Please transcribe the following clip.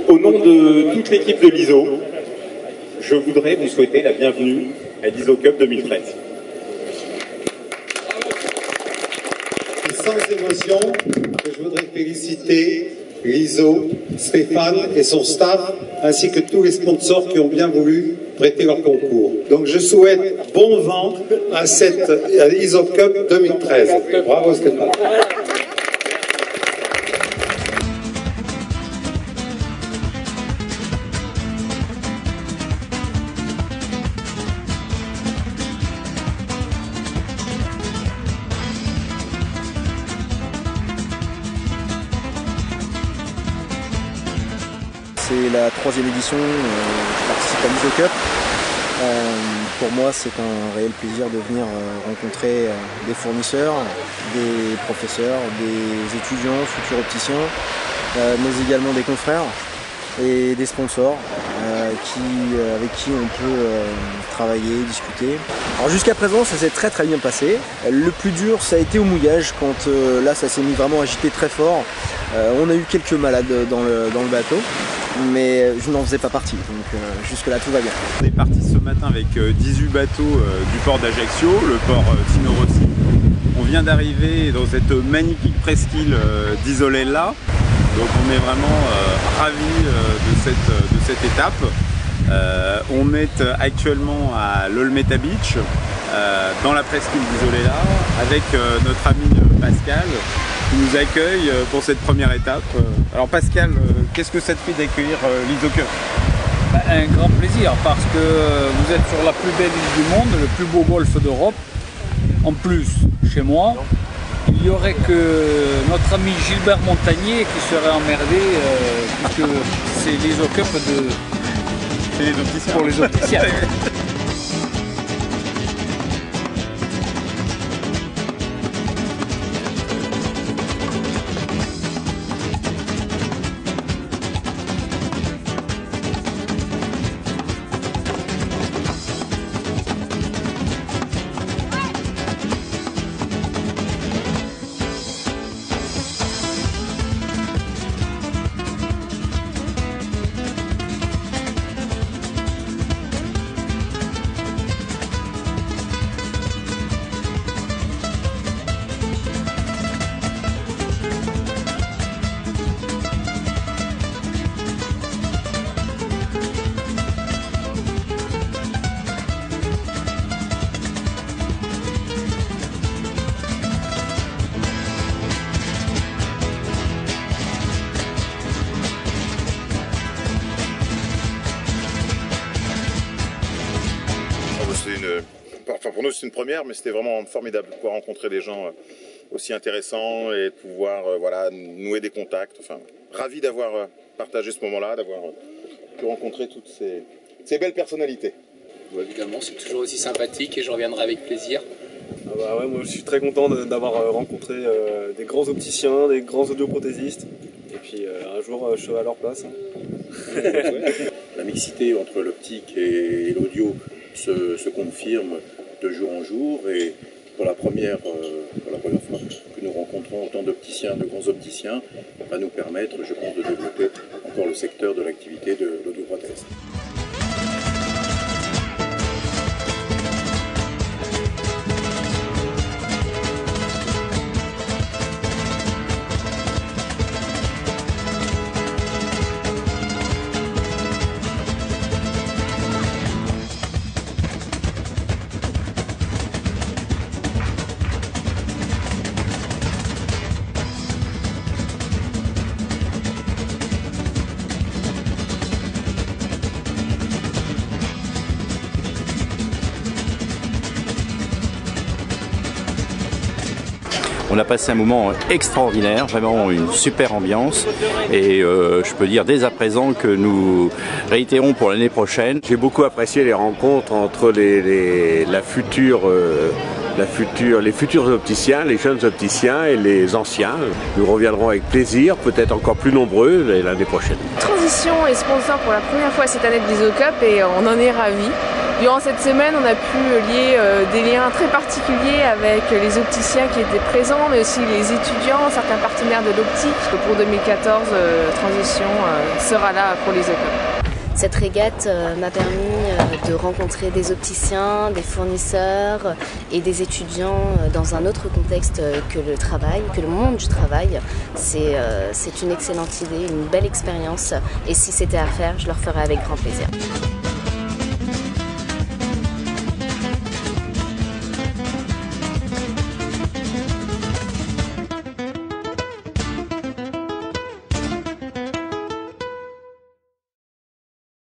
Au nom de toute l'équipe de l'ISO, je voudrais vous souhaiter la bienvenue à l'ISO Cup 2013. Et sans émotion, je voudrais féliciter l'ISO, Stéphane et son staff, ainsi que tous les sponsors qui ont bien voulu prêter leur concours. Donc je souhaite bon vent à cette ISO Cup 2013. Bravo Stéphane. C'est la 3e édition, je participe à l'ISO Cup. Pour moi, c'est un réel plaisir de venir rencontrer des fournisseurs, des professeurs, des étudiants, futurs opticiens, mais également des confrères et des sponsors avec qui on peut travailler, discuter. Alors jusqu'à présent, ça s'est très bien passé. Le plus dur, ça a été au mouillage, quand là, ça s'est mis vraiment à agiter très fort. On a eu quelques malades dans le bateau, mais je n'en faisais pas partie, donc jusque-là tout va bien. On est parti ce matin avec 18 bateaux du port d'Ajaccio, le port Tino Rossi. On vient d'arriver dans cette magnifique presqu'île d'Isolella, donc on est vraiment ravis de cette étape. On est actuellement à l'Olmeta Beach, dans la presqu'île d'Isolella, avec notre ami Pascal, qui nous accueille pour cette première étape. Alors Pascal, qu'est-ce que ça te fait d'accueillir l'ISO Cup? Un grand plaisir, parce que vous êtes sur la plus belle île du monde, le plus beau golfe d'Europe. En plus, chez moi, il n'y aurait que notre ami Gilbert Montagnier qui serait emmerdé, puisque c'est l'ISO Cup pour les opticiens. Enfin, pour nous c'est une première, mais c'était vraiment formidable de pouvoir rencontrer des gens aussi intéressants et de pouvoir voilà, nouer des contacts. Enfin, ravi d'avoir partagé ce moment-là, d'avoir pu rencontrer toutes ces belles personnalités. Bon, évidemment, c'est toujours aussi sympathique et je reviendrai avec plaisir. Ah bah ouais, moi je suis très content d'avoir rencontré des grands opticiens, des grands audioprothésistes, et puis un jour je serai à leur place. Hein. La mixité entre l'optique et l'audio se confirme de jour en jour, et pour la première fois que nous rencontrons autant d'opticiens, de grands opticiens, va nous permettre, je pense, de développer encore le secteur de l'activité de l'audioprothèse. On a passé un moment extraordinaire, vraiment une super ambiance, et je peux dire dès à présent que nous réitérons pour l'année prochaine. J'ai beaucoup apprécié les rencontres entre les futurs opticiens, les jeunes opticiens et les anciens. Nous reviendrons avec plaisir, peut-être encore plus nombreux l'année prochaine. Transition et sponsor pour la première fois cette année de l'ISO Cup, et on en est ravis. Durant cette semaine, on a pu lier des liens très particuliers avec les opticiens qui étaient présents, mais aussi les étudiants, certains partenaires de l'optique. Pour 2014, Transition sera là pour l'ISOCUP. Cette régate m'a permis de rencontrer des opticiens, des fournisseurs et des étudiants dans un autre contexte que le travail, que le monde du travail. C'est une excellente idée, une belle expérience, et si c'était à faire, je le referais avec grand plaisir.